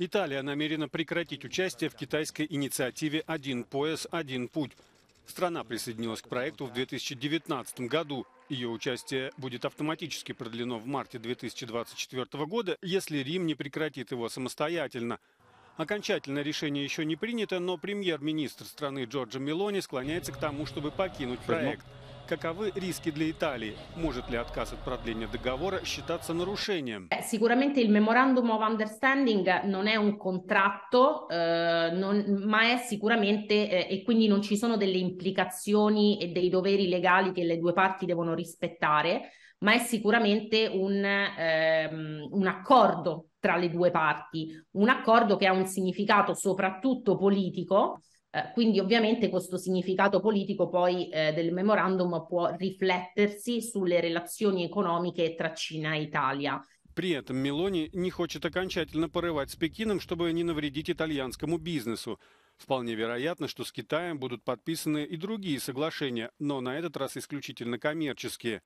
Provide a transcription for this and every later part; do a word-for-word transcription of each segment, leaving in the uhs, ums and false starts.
Италия намерена прекратить участие в китайской инициативе «Один пояс, один путь». Страна присоединилась к проекту в две тысячи девятнадцатом году. Ее участие будет автоматически продлено в марте две тысячи двадцать четвёртого года, если Рим не прекратит его самостоятельно. Окончательное решение еще не принято, но премьер-министр страны Джорджа Мелони склоняется к тому, чтобы покинуть проект. Каковы риски для Италии? Может ли отказ от продления договора считаться нарушением? Sicuramente il Memorandum of Understanding non è un contratto, eh, non, ma è sicuramente, eh, e quindi non ci sono delle implicazioni e dei doveri legali che le due parti devono rispettare, ma è sicuramente un, ehm, un accordo tra le due parti, un accordo che ha un significato soprattutto politico. Eh, quindi ovviamente questo significato politico poi eh, del memorandum può riflettersi sulle relazioni economiche tra Cina e Italia. При этом Мелони не хочет окончательно порывать с Пекином, чтобы не навредить итальянскому бизнесу. Вполне вероятно, что с Китаем будут подписаны и другие соглашения, но на этот раз исключительно коммерческие.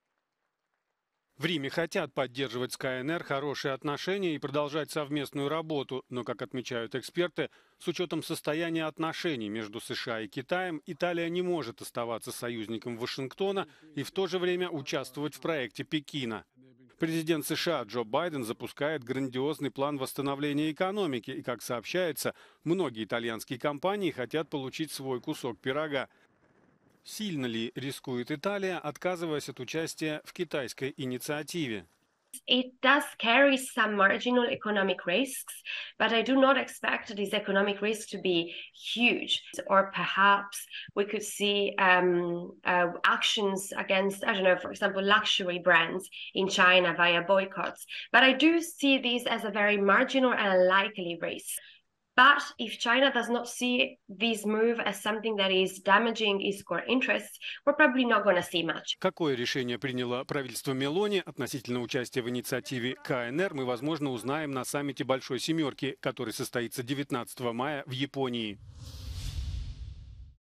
В Риме хотят поддерживать с КНР хорошие отношения и продолжать совместную работу, но, как отмечают эксперты, с учетом состояния отношений между США и Китаем, Италия не может оставаться союзником Вашингтона и в то же время участвовать в проекте Пекина. Президент США Джо Байден запускает грандиозный план восстановления экономики, и, как сообщается, многие итальянские компании хотят получить свой кусок пирога. Сильно ли рискует Италия, отказываясь от участия в китайской инициативе? It does carry some marginal economic risks, but I do not expect these economic risks to be huge. Or perhaps we could see um, uh, actions against, I don't know, for example, luxury brands in China via boycotts. But I do see these as a very marginal and unlikely risk. But if China does not see this move as something that is damaging its core interests, we're probably not going to see much. Какое решение приняло правительство Мелони относительно участия в инициативе КНР, мы, возможно, узнаем на саммите Большой Семерки, который состоится девятнадцатого мая в Японии.